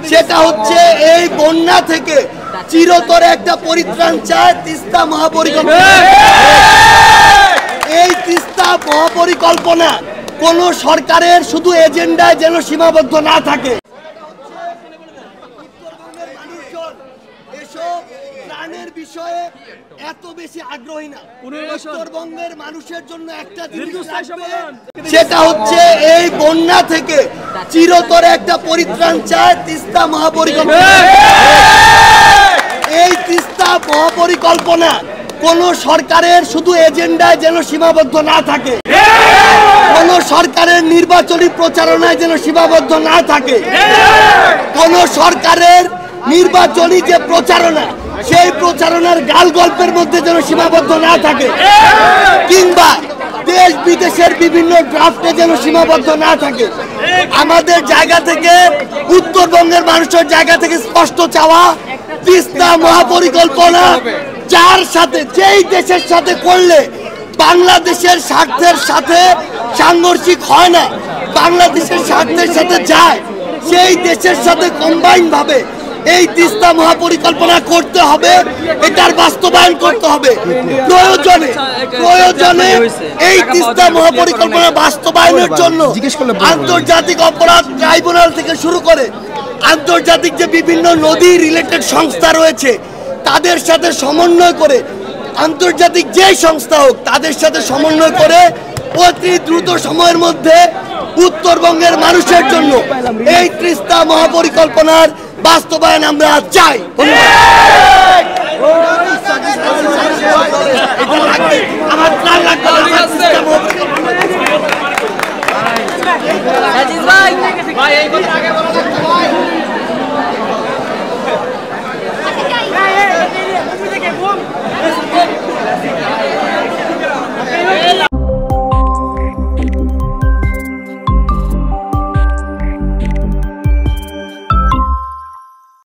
সেটা হচ্ছে এই বন্যা থেকে চিরতরে একটা পরিত্রাণ চায় তিস্তা মহাপরিকল্পনা। এই তিস্তা মহাপরিকল্পনা কোন সরকারের শুধু এজেন্ডায় যেন সীমাবদ্ধ না থাকে। প্রাণের বিষয়ে এত বেশি আগ্রহী না। উত্তরবঙ্গের মানুষের জন্য একটা জিনিস থাকবে, সেটা হচ্ছে এই বন্যা থেকে চিরতরে একটা পরিত্রাণ চায় তিস্তা মহাপরিকল্পনা। এই তিস্তা মহাপরিকল্পনা কোন সরকারের শুধু এজেন্ডায় যেন সীমাবদ্ধ না থাকে, কোন সরকারের নির্বাচনী প্রচারণায় যেন সীমাবদ্ধ না থাকে, কোন সরকারের নির্বাচনী যে প্রচারণা সেই প্রচারণার গাল গল্পের মধ্যে যেন সীমাবদ্ধ না থাকে, কিংবা দেশ বিদেশের বিভিন্ন ড্রাফটে যেন সীমাবদ্ধ না থাকে। আমাদের জায়গা থেকে, উত্তরবঙ্গের মানুষের জায়গা থেকে স্পষ্ট চাওয়া, তিস্তা মহাপরিকল্পনা যার সাথে, যেই দেশের সাথে করলে বাংলাদেশের স্বার্থের সাথে সাংঘর্ষিক হয় না, বাংলাদেশের স্বার্থের সাথে যায়, সেই দেশের সাথে কম্বাইন ভাবে এই তিস্তা মহাপরিকল্পনা করতে হবে, এটার বাস্তবায়ন করতে হবে। প্রয়োজনে এই তিস্তা মহাপরিকল্পনা বাস্তবায়নের জন্য আন্তর্জাতিক অপরাধ ট্রাইব্যুনাল থেকে শুরু করে আন্তর্জাতিক যে বিভিন্ন নদী রিলেটেড সংস্থা রয়েছে তাদের সাথে সমন্বয় করে, আন্তর্জাতিক যে সংস্থা হোক তাদের সাথে সমন্বয় করে অতি দ্রুত সময়ের মধ্যে উত্তরবঙ্গের মানুষের জন্য এই তিস্তা মহাপরিকল্পনার বাস্তবায়ন আমরা চাই। আমার